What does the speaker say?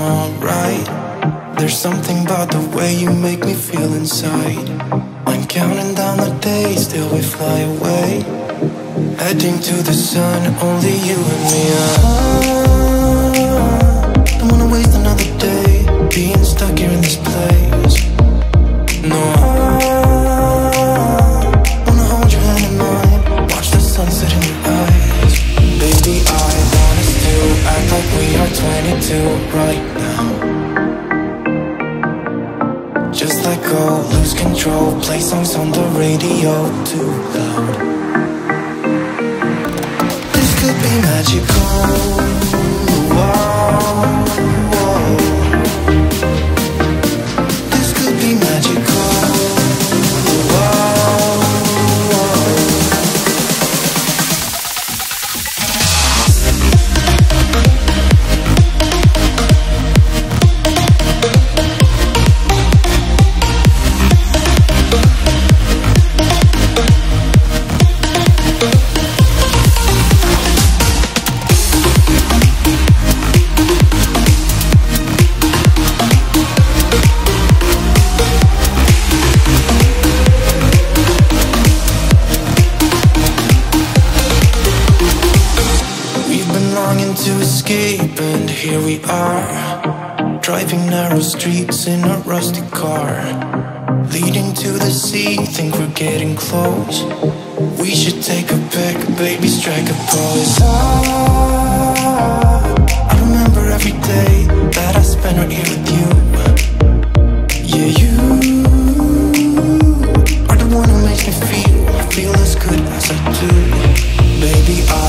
alright. There's something about the way you make me feel inside. I'm counting down the days till we fly away, heading to the sun, only you and me. Don't wanna waste another day being stuck here in this place. No, I wanna hold your hand in mine, watch the sunset in your eyes. Baby, I want us to act like we are 22 right now. Just let go, lose control, play songs on the radio too loud. This could be magical. Whoa, whoa. This could be magical. Whoa, whoa. To escape, and here we are, driving narrow streets in a rusty car, leading to the sea. Think we're getting close. We should take a pic, baby, strike a pose. I remember every day that I spent right here with you. Yeah, you are the one who makes me feel as good as I do. Baby, I